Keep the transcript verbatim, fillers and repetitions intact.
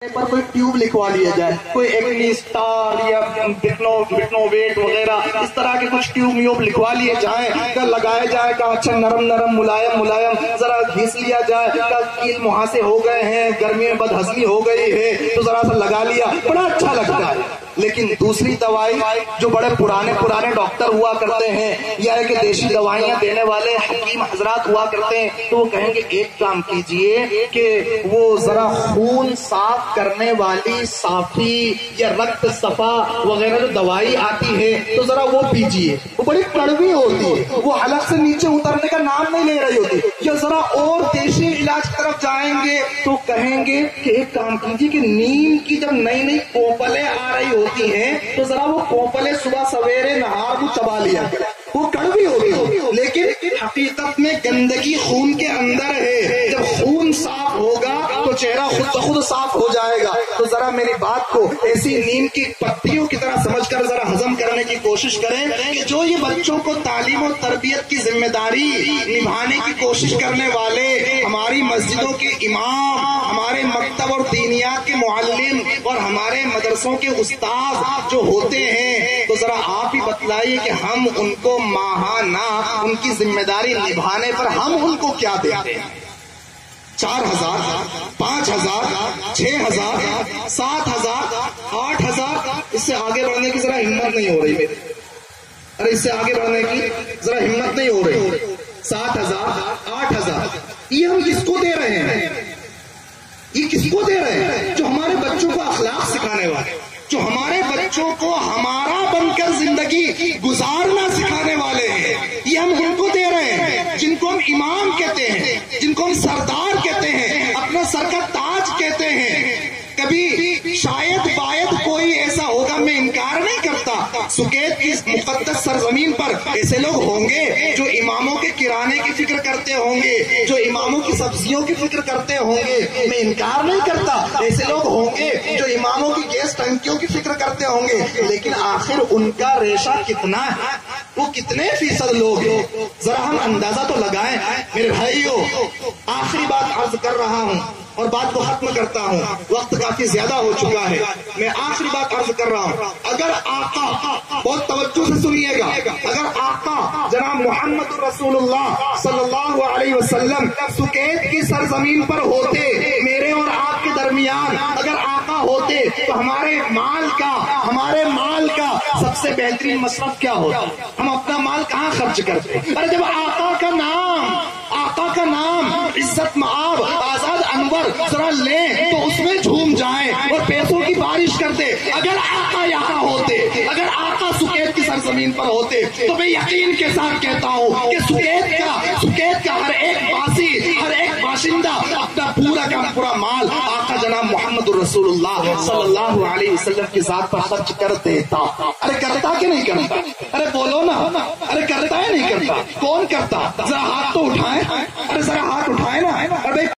پر کوئی ٹیوب لکھوا لیا جائے، کوئی ایکنی سٹار یا بٹنوویٹ وغیرہ اس طرح کے کچھ ٹیوب میوب لکھوا لیے جائیں، کہ لگایا جائے کہ اچھا نرم نرم ملائم ملائم ذرا گھیس لیا جائے، کہ کیل مہاسے ہو گئے ہیں، گرمی میں بد ہضمی ہو گئی ہے تو ذرا سا لگا لیا، بڑا اچھا لگتا ہے۔ لیکن دوسری دوائی جو بڑے پرانے پرانے ڈاکٹر ہوا کرتے ہیں یا کہ دیشی دوائیاں دینے والے حکیم حضرات ہوا کرتے ہیں تو وہ کہیں گے ایک کام کیجئے کہ وہ ذرا خون صاف کرنے والی صافی یا رکت صفا وغیرہ جو دوائی آتی ہے تو ذرا وہ پیجئے، وہ بڑی کڑوی ہوتی ہے، وہ حلق سے نیچے اترنے کا نام نہیں لے رہی ہوتی۔ یا ذرا اور دیشی علاج کی طرف جائیں گے تو کہیں گے کہ ایک کام کیجئے کہ نیم کی جب نئی نئی کوپلیں آ رہی ہوتی ہیں تو ذرا وہ کوپلیں صبح سویرے نہار کو چبا لیا، وہ کڑوی ہوتی ہے لیکن حقیقت میں گندگی خون کے اندر ہے۔ جب خون صاف ہوگا تو چہرہ خود بخود صاف ہو جائے گا۔ تو ذرا میری بات کو ایسی نیم کی پتیوں کی طرح سمجھ کر ذرا ہضم کرنے کی کوشش کریں کہ جو یہ بچوں کو تعلیم و تربیت کی ذمہ داری نبھانے کی کوشش کرنے والے ہماری مسجدوں کے امام، ہمارے مکتب اور دینیات کے معلم اور ہمارے مدرسوں کے استاد جو ہوتے ہیں تو ذرا آپ ہی بتلائیے کہ ہم ان کو ماہانہ ان کی ذمہ داری نبھانے پر ہم ان کو کیا دیتے ہیں؟ چار ہزار، پانچ ہزار، چھ ہزار، سات ہزار، آٹھ ہزار، اس سے آگے بڑھنے کی ذرا ہمت نہیں ہو رہی میری، ارے اس سے آگے بڑھنے کی ذرا ہمت نہیں ہو رہی۔ سات ہزار، آٹھ ہزار، یہ ہم کس کو دے رہے ہیں؟ یہ کس کو دے رہے ہیں؟ جو ہمارے بچوں کو اخلاق سکھانے والے، جو ہمارے بچوں کو ہمارا بن کر زندگی گزارنا سکھانے والے ہیں، یہ ہم ان کو دے رہے ہیں جن کو ہم امام کہتے ہیں، جن کو ہم سردار کہتے ہیں، اپنا سر کا تاج کہتے ہیں۔ کبھی شاید باید کوئی ایسا ہوگا، میں انکار نہیں کرتا، سکیت کی مقدس سرزمین پر ایسے لوگ ہوں گے جو اماموں کے کرانے کی فکر کرتے ہوں گے، جو اماموں کی سبزیوں کی فکر کرتے ہوں گے، میں انکار نہیں کرتا، ایسے لوگ ہوں گے جو اماموں کی گیس ٹنکیوں کی فکر کرتے ہوں گے، لیکن آخر ان کا ریشہ کتنا ہے؟ وہ کتنے فیصد لوگ ہیں؟ ذرا ہم اندازہ تو لگائیں۔ میرے بھائیو، آخری بات عرض کر رہا ہوں اور بات کو ختم کرتا ہوں، وقت کافی زیادہ ہو چکا ہے، میں آخری بات عرض کر رہا ہوں۔ اگر آقا، بہت توجہ سے سنیے گا، اگر آقا جناب محمد رسول اللہ صلی اللہ علیہ وسلم سکیت کی سرزمین پر ہوتے، میرے اور آپ کے درمیان اگر آقا ہوتے تو ہمارے مال کا ہمارے مال کا سب سے بہترین مصرف کیا ہوتا؟ ہم اپنا مال کہاں خرچ کرتے؟ اور جب آقا کا نام آقا کا نام عزت مآب آزاد انور ذرا لیں تو اس میں جھوم جائیں اور پیسوں کی بارش کرتے۔ اگر آقا یہاں ہوتے، اگر آقا سکیت کی سرزمین پر ہوتے تو میں یقین کے ساتھ کہتا ہوں کہ سکیت کا سکیت کا ہر ایک باسی، ہر ایک باشندہ اپنا پورا کا پورا مال آقا جناب محمد رسول اللہ صلی اللہ علیہ وسلم کی ذات پر خرچ کر دیتا۔ ارے کرتا کہ نہیں کرتا؟ ارے بولو نا، ارے کرتا ہے نہیں کرتا؟ کون کرتا؟ ذرا ہاتھ تو اٹھائیں، ارے ذرا ہاتھ اٹھائیں نا۔ ارے